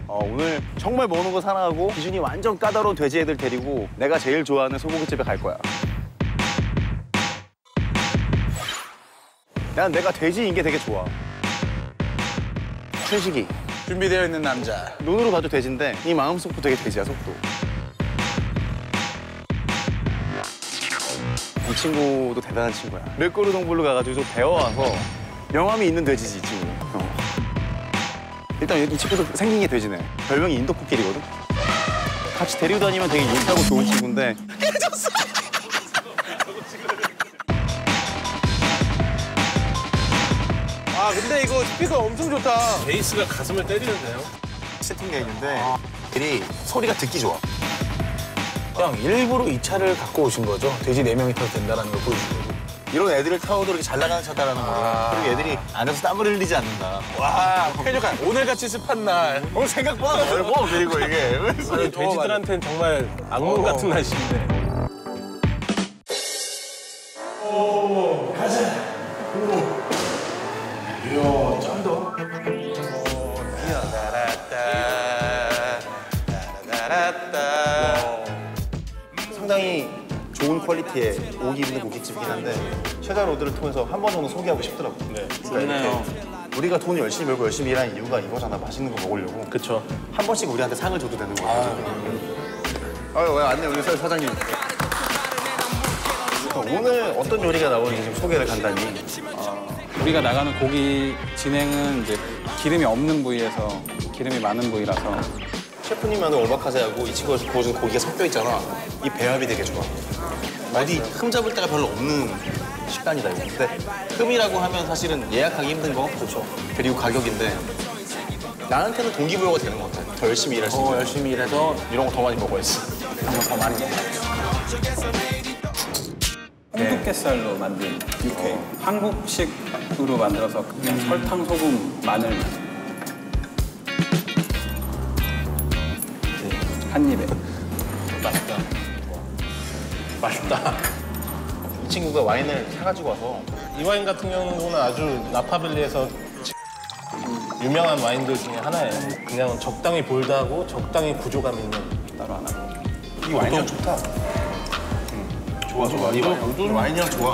오늘 정말 먹는 거 사랑하고 기준이 완전 까다로운 돼지 애들 데리고 내가 제일 좋아하는 소고기집에 갈 거야. 난 내가 돼지인 게 되게 좋아. 춘식이. 준비되어 있는 남자. 눈으로 봐도 돼지인데 이 마음속도 되게 돼지야, 속도. 이 친구도 대단한 친구야. 르꼬르 동굴로 가가지고 좀 배워와서 명함이 있는 돼지지, 이 친구. 일단 이 친구도 생긴 게 돼지네. 별명이 인도코끼리거든. 같이 데리고 다니면 되게 유쾌하고 좋은 친구인데. 헤어졌어. 아 근데 이거 스피커 엄청 좋다. 베이스가 가슴을 때리는데요. 세팅되어 있는데 들이 소리가 듣기 좋아. 형 일부러 이 차를 갖고 오신 거죠? 돼지 4명이 타도 된다는 걸 보여준 거죠. 이런 애들을 타고도 이렇게 잘 나가는 차다라는 거야. 그리고 애들이 안에서 땀을 흘리지 않는다. 와 쾌적한 오늘같이 습한 날. 오늘 생각보다 넓어. 그리고 이게. 아니, 돼지들한테는 정말 악몽 같은 날씨인데. 오 가자. 이야 짠다. 상당히 좋은 퀄리티의 오기 있는 고깃집이긴 한데 셰자 로드를 통해서 한 번 정도 소개하고 싶더라고. 네. 그러니까 우리가 돈 열심히 벌고 열심히 일하는 이유가 이거잖아. 맛있는 거 먹으려고. 그쵸. 한 번씩 우리한테 상을 줘도 되는 거야. 왜 안내 우리 사장님. 오늘 어떤 요리가 나오는지 좀 소개를 간단히. 우리가 나가는 고기 진행은 이제 기름이 없는 부위에서 기름이 많은 부위라서 셰프님하고 오마카세하고 이 친구가 구워준 고기가 섞여 있잖아. 이 배합이 되게 좋아. 어디 흠 잡을 데가 별로 없는 식단이다 이거. 근데 흠이라고 하면 사실은 예약하기 힘든 거. 그렇죠. 그리고 가격인데 나한테는 동기부여가 되는 것 같아. 더 열심히 일할 수 있는. 열심히 일해서 이런 거 더 많이 먹어야지. 더 많이 먹어야지. 홍두깨살로 만든 육회. 한국식으로 만들어서 그냥 설탕, 소금, 마늘 한 입에. 맛있다. 맛있다. 이 친구가 와인을 사가지고 와서 이 와인 같은 경우는 아주 나파밸리에서 유명한 와인들 중에 하나예요. 그냥 적당히 볼드하고 적당히 구조감 있는. 따로 안 하고. 이 와인이랑 좋다. 좋아. 이 와인이랑 좋아.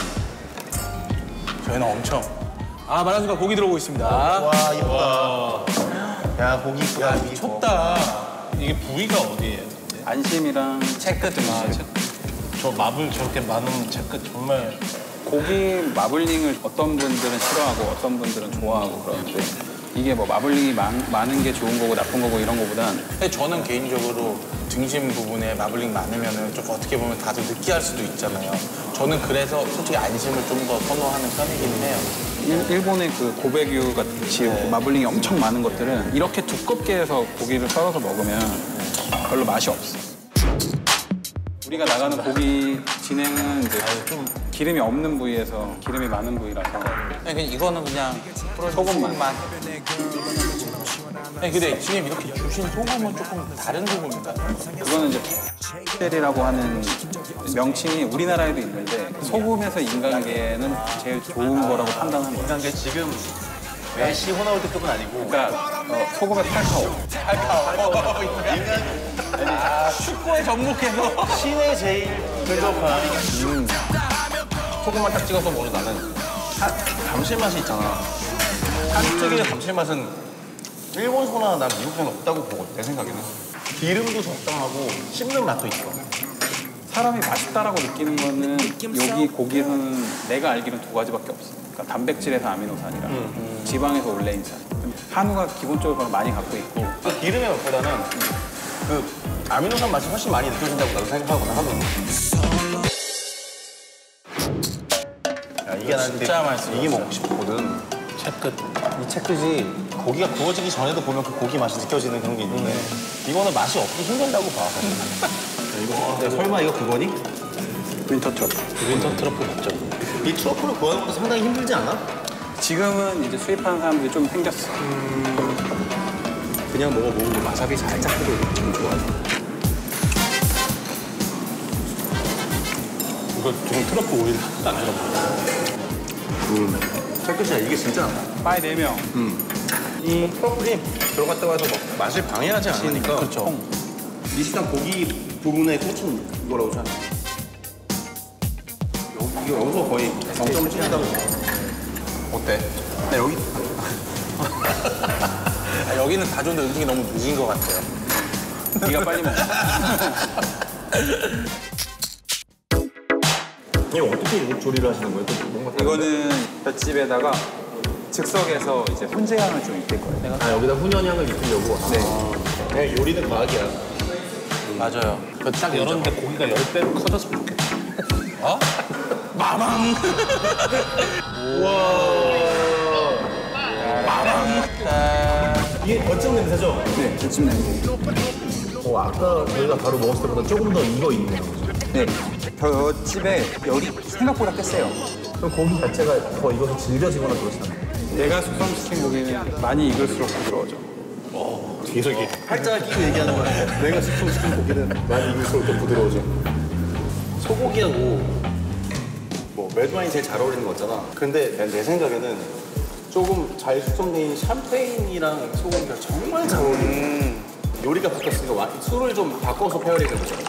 저희는 엄청. 아 말한 순간 고기 들어오고 있습니다. 와 이쁘다. 야 고기 이쁘다. 미쳤다. 이게 부위가 어디예요? 안심이랑 체크 좀 저 마블 저렇게 많은 채끝 정말. 고기 마블링을 어떤 분들은 싫어하고 어떤 분들은 좋아하고 그러는데 이게 뭐 마블링이 많은 게 좋은 거고 나쁜 거고 이런 거보단 근데 저는 개인적으로 등심 부분에 마블링 많으면 좀 어떻게 보면 다들 느끼할 수도 있잖아요. 저는 그래서 솔직히 안심을 좀 더 선호하는 편이긴 해요. 일본의 그 고베규 같이 마블링이 엄청 많은 것들은 이렇게 두껍게 해서 고기를 썰어서 먹으면 별로 맛이 없어. 우리가 나가는 고기 진행은 이제 좀 기름이 없는 부위에서 기름이 많은 부위라서 이거는 그냥 소금만. 근데 지금 이렇게 주신 소금은 조금 다른 소금인가요? 그거는 이제 셀이라고 하는 명칭이 우리나라에도 있는데 소금에서 인간계는 제일 좋은 거라고 판단하는 거예요. 인간계 지금 메시 호나우드급은 아니고. 그러니까 소금의 팔카오. 축구에 접목해서 신의 제일 근접한 소금만 딱 찍어서 먹는 나는 감칠맛이 있잖아. 한국적인 감칠맛은 일본 소나 난 미국 소는 없다고 보거든, 내 생각에는. 기름도 적당하고 씹는 맛도 있어. 사람이 맛있다라고 느끼는 거는 여기 고기에서는 내가 알기로는 2가지밖에 없어. 그러니까 단백질에서 아미노산이랑 지방에서 올레인산. 한우가 기본적으로 많이 갖고 있고 그 기름의 맛보다는 그 아미노산 맛이 훨씬 많이 느껴진다고 나도 생각하거든, 하거든. 야, 이게 난 진짜 맛있어. 이게 먹고 싶거든. 채끝. 이 채끝이 고기가 구워지기 전에도 보면 그 고기 맛이 느껴지는 그런 게 있는데 이거는 맛이 없기 힘들다고 봐. 근데 설마 이거 그거니? 윈터 트러플. 윈터 트러플 먹죠. 이 트러플을 구하는 것도 상당히 힘들지 않아? 지금은 이제 수입하는 사람들이 좀 생겼어. 그냥 먹어보고 와사비 살짝 뿌리고 좀 좋아. 이거 지금 트러플 오일 안 들어가. 채끝이야 이게 진짜. 빠이 4명. 이 트러플이 들어갔다고 해서 맛을 방해하지 않으니까 그렇죠. 미식당 고기 부분의 꽂힌 이거라고 생각해요. 이거 여기서 거의 0점을 치는다고. 어때? 나 여기 아, 여기는 다 좋은데 음식이 너무 늦은 것 같아요. 네가 빨리 먹어. 이거 어떻게 조리를 하시는 거예요? 또 뭔가 이거는 볏집에다가 즉석에서 이제 훈제향을 좀 입힐 거예요. 아 여기다 훈연향을 입히려고. 네. 그냥 요리는 과학이야. 맞아요. 딱 열었는데 고기가 10배로 커졌으면 좋겠다. 어? 마망! 이게 어쩜 냄새죠? 네, 볏집 냄새. 아까 저희가 바로 먹었을 때보다 조금 더 익어 있네요. 네. 볏집에 열이 생각보다 꽤 세요. 그럼 고기 자체가 더 익어서 질겨지거나 그렇잖아요. 내가 숙성시킨 고기는 많이 익을수록 부드러워져. 뒤에서 이렇게 팔짱을 끼고 얘기하는 거야. 내가 숙성시킨 고기는 많이 익을수록 더 부드러워져. 소고기하고 뭐 레드와인이 제일 잘 어울리는 거잖아. 근데 내 생각에는 조금 잘 숙성된 샴페인이랑 소고기가 정말 잘 어울리는 요리가 바뀌었으니까 술을 좀 바꿔서 페어링을 해보잖아.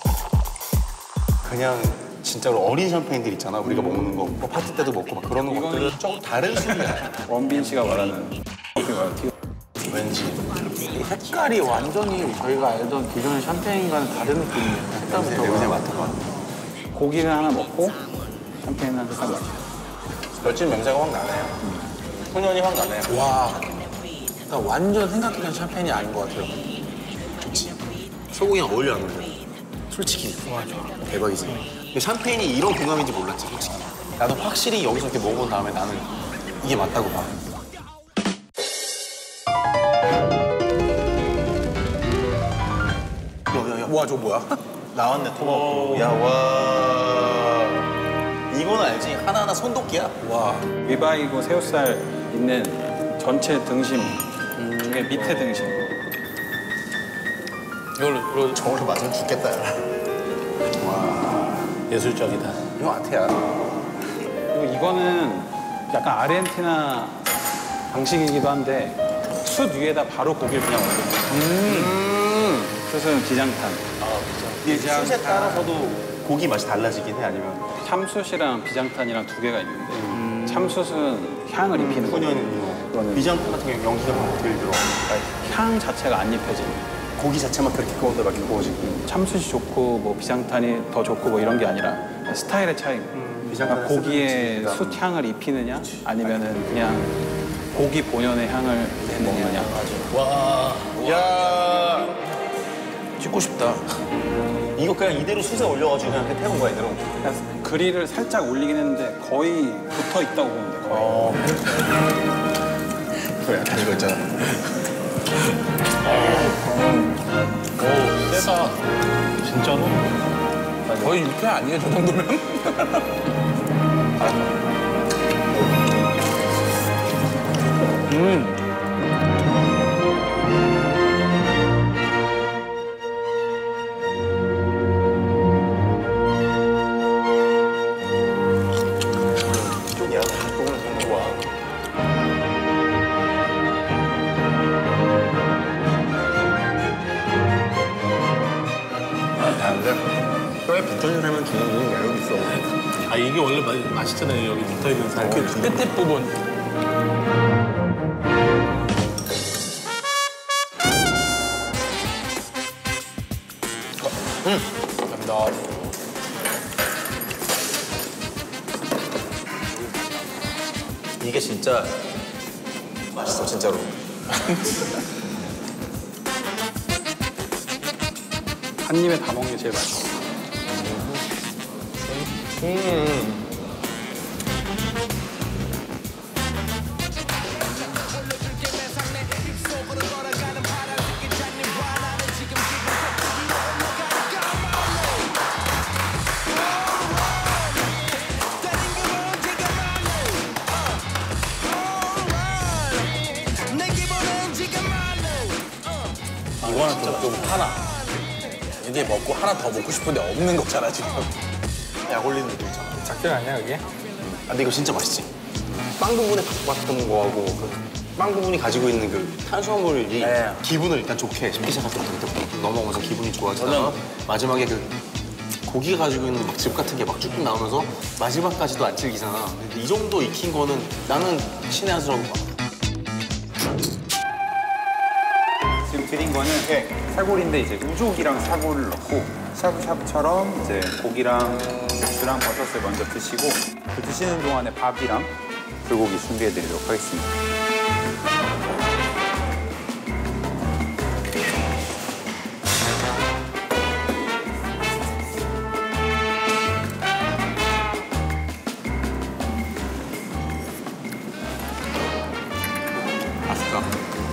그냥 진짜로 어린 샴페인들 있잖아. 우리가 먹는 거, 뭐 파티 때도 먹고 막 그런 것들은 조금 다른 술이야. 원빈 씨가 말하는 왠지. 이 색깔이 완전히 저희가 알던 기존의 샴페인과는 다른 느낌이에요. 색깔부터. 냄새 맡아봐. 고기를 하나 먹고 샴페인 한 잔 마셔. 멸치 냄새가 확 나네요. 훈연이 확 나네요. 와. 그러니까 완전 생각했던 샴페인이 아닌 것 같아요. 좋지. 소고기랑 어울려 안 어울려? 솔직히. 좋아. 대박이지. 근데 샴페인이 이런 궁합인지 몰랐지, 솔직히. 나도 확실히 여기서 이렇게 먹은 다음에 나는 이게 맞다고 봐. 야. 와, 저거 뭐야? 나왔네, 토마토. 야, 와. 이건 알지? 하나하나 손도끼야. 와. 위바이고 새우살 있는 전체 등심 중에 밑에 등심. 이걸로 저걸로 맞으면 죽겠다, 야. 예술적이다. 이거 아트야. 그리고 이거는 약간 아르헨티나 방식이기도 한데 숯 위에다 바로 고기를 그냥 얹어요. 숯은 비장탄. 이 숯에 따라서도 고기 맛이 달라지긴 해, 아니면? 참숯이랑 비장탄이랑 두 개가 있는데 참숯은 향을 입히는 거예요. 훈연, 비장탄 같은 경우 연기가 막 덜 들어. 향 자체가 안 입혀지는 고기 자체만 그렇게 구워도 막 구워지고. 참숯이 좋고 뭐 비장탄이 더 좋고 뭐 이런 게 아니라 스타일의 차이. 비장탄은 고기에 숯 숯향을 입히느냐 아니면은 그냥 고기 본연의 향을 먹느냐. 야, 찍고 싶다. 이거 그냥 이대로 숯에 올려가지고 그냥 태운 거야, 이대로. 그냥 그릴을 살짝 올리긴 했는데 거의 붙어 있다고 보면 돼. 거의. 그래, 약간 이거 있잖아. 세다. 진짜로? 거의 육회 아니에요, 저 정도면? 쪽이야. 쪽은 좋은 거 좋아. 다른데? 뼈에 붙어있는 살만 주는 건 매력 있어. 아, 이게 원래 맛있잖아요. 여기 붙어있는 살. 끝에 부분. 감사합니다. 이게 진짜 맛있어, 진짜로. 한 입에 다 먹는 게 제일 맛있어. 이거는 좀 하나. 이게 먹고 하나 더 먹고 싶은데 없는 거잖아, 지금. 약 올리는 느낌 있잖아. 작전 아니야 그게? 근데 이거 진짜 맛있지? 빵 부분에 바삭바삭한 거하고 빵 부분이 가지고 있는 그 탄수화물이 네. 기분을 일단 좋게 쉽게 시작해서 넘어가면서 기분이 좋아지다가 마지막에 그 고기가 가지고 있는 막 즙 같은 게 막 쭉쭉 나오면서 마지막까지도 안 질기잖아. 근데 이 정도 익힌 거는 나는 신의 한 수라고 봐. 지금 드린 거는 사골인데 이제 우족이랑 사골을 넣고 샤브샤브처럼 이제 고기랑 고추랑 버섯을 먼저 드시고 그 드시는 동안에 밥이랑 불고기 준비해드리도록 하겠습니다. 맛있다.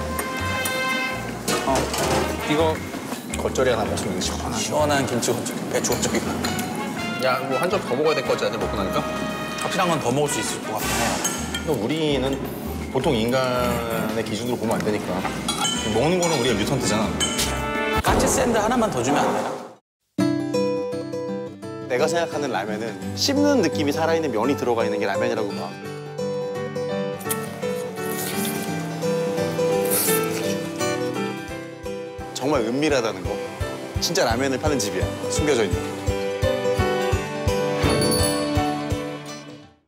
이거 겉절이 하나 먹으면 시원하게. 시원한 김치 겉절, 배추 겉절이. 야, 뭐 한 점 더 먹어야 될 것 같지 않냐, 먹고 나니까? 확실한 건 더 먹을 수 있을 것 같긴 해요. 근데 우리는 보통 인간의 기준으로 보면 안 되니까. 먹는 거는 우리가 뮤턴트잖아. 까치 샌드 하나만 더 주면 안 되나? 내가 생각하는 라면은 씹는 느낌이 살아있는 면이 들어가 있는 게 라면이라고 봐. 정말 은밀하다는 거. 진짜 라면을 파는 집이야. 숨겨져 있는.